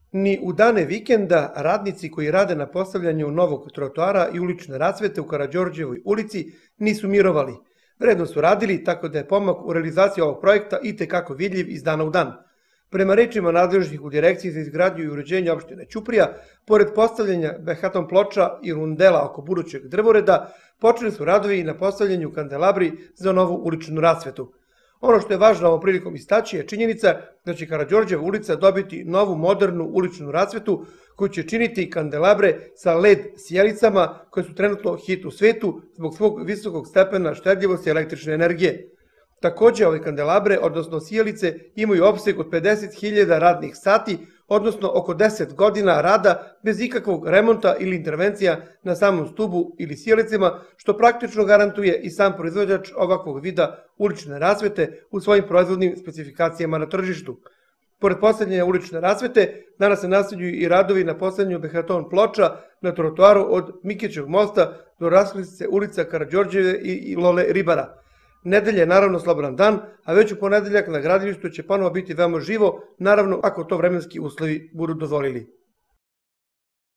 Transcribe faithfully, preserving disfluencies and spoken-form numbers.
Ni u dane vikenda radnici koji rade na postavljanju novog trotoara i ulične rasvete u Karađorđevoj ulici nisu mirovali. Vredno su radili, tako da je pomak u realizaciji ovog projekta i tekako vidljiv iz dana u dan. Prema rečima nadležnih u Direkciji za izgradnju i uređenje opštine Ćuprija, pored postavljanja beton ploča i rundela oko budućeg drvoreda, počeli su radovi i na postavljanju kandelabri za novu uličnu rasvetu. Ono što je važno ovom prilikom istaći je činjenica da će Karađorđeva ulica dobiti novu modernu uličnu rasvetu koju će činiti kandelabre sa led sjelicama koje su trenutno hit u svetu zbog svog visokog stepena štedljivosti električne energije. Takođe, ove kandelabre, odnosno sjelice, imaju opseg od pedeset hiljada radnih sati, odnosno oko deset godina rada bez ikakvog remonta ili intervencija na samom stubu ili sjelicama, što praktično garantuje i sam proizvođač ovakvog vida ulične rasvete u svojim proizvodnim specifikacijama na tržištu. Pored postavljanja ulične rasvete, danas se nastavljaju i radovi na postavljanju beton ploča na trotoaru od Mikićevog mosta do raskrsnice ulica Karađorđeve i Lole Ribara. Nedelja je naravno slobodan dan, a već u ponedeljak na gradilištu će ponovo biti veoma živo, naravno ako to vremenski uslovi budu dozvolili.